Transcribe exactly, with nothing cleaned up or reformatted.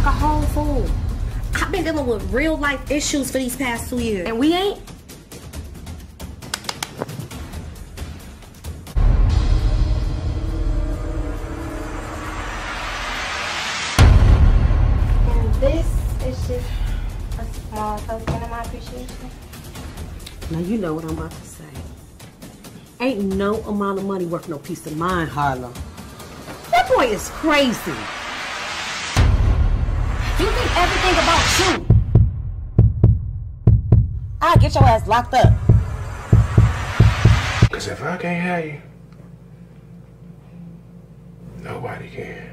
a whole fool. I've been dealing with real life issues for these past two years, and we ain't. And this is just a small token of my appreciation. Now you know what I'm about to say. Ain't no amount of money worth no peace of mind, Harlow. That boy is crazy. You think everything about you. I'll get your ass locked up. Cause if I can't have you, nobody can.